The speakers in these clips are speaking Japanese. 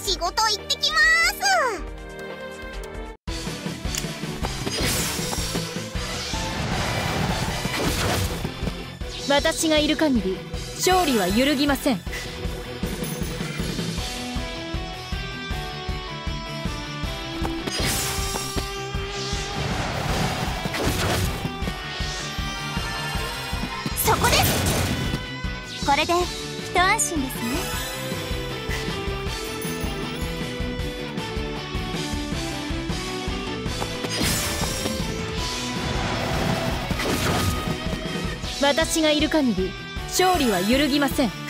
仕事行ってきます。 私がいる限り勝利は揺るぎません。 そこです。これで一安心ですね。 私がいる限り勝利は揺るぎません。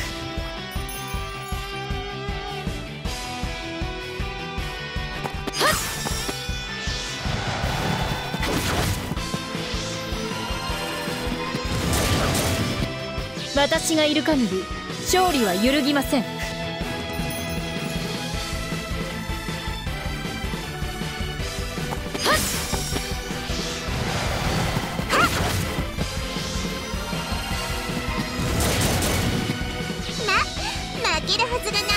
私がいる限り勝利は揺るぎません。 負けるはずが